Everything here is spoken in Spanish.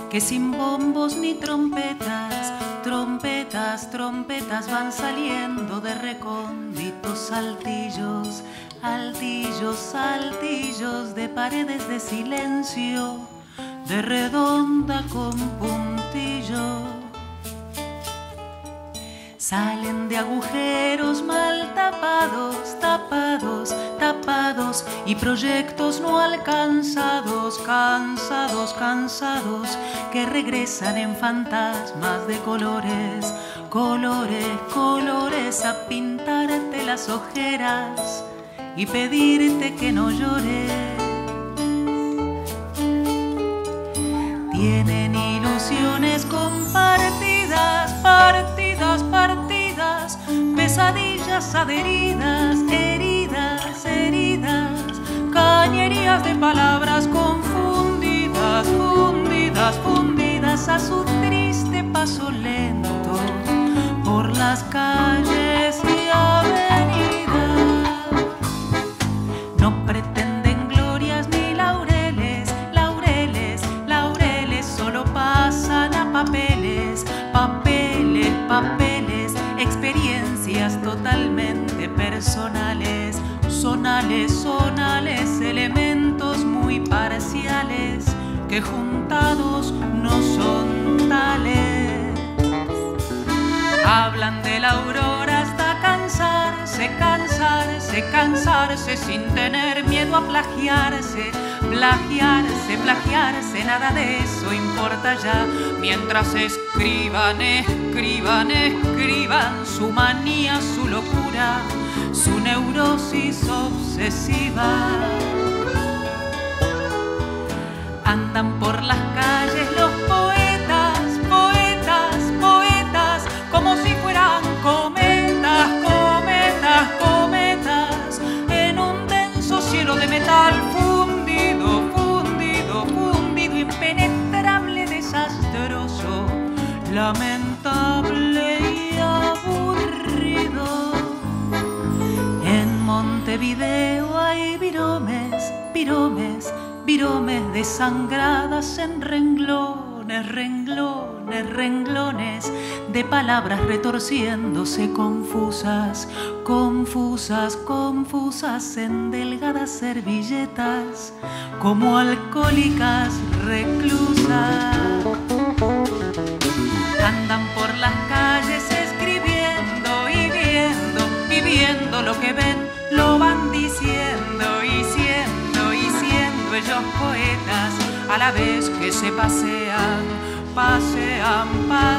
que sin bombos ni trompetas, trompetas, trompetas van saliendo de recónditos altillos, altillos, altillos de paredes de silencio, de redonda con puntillo. Salen de agujeros mal tapados, tapados, tapados, y proyectos no alcanzados, cansados, cansados, que regresan en fantasmas de colores, colores, colores, a pintarte las ojeras y pedirte que no llores. Tienen ilusiones compartidas, partidas, partidas, pesadillas adheridas, heridas, heridas, cañerías de palabras confundidas, fundidas, fundidas a su triste paso lento por las calles y avenidas. No pretenden glorias ni laureles, laureles, laureles, solo pasan a papeles, papeles, papeles, experiencias totalmente personales, sonales, sonales, elementos muy parciales que juntados no son tales. Hablan de la aurora hasta cansarse, cansarse, cansarse sin tener miedo a plagiarse, plagiarse, plagiarse, nada de eso importa ya, mientras escriban, escriban, escriban su manía, su locura, su neurosis obsesiva. Andan por las calles los poetas, poetas, poetas, como si fueran cometas, cometas, cometas, en un denso cielo de metal fundido, fundido, fundido, impenetrable, desastroso, lamentable y aburrido. En Montevideo hay viromes, viromes, viromes desangradas en renglones, renglones, renglones de palabras retorciéndose confusas, confusas, confusas en delgadas servilletas como alcohólicas reclusas. Andan por las calles escribiendo y viendo, y viendo lo que ven, lo van diciendo y siendo, y siendo ellos poetas a la vez que se pasean, pasean, pasean.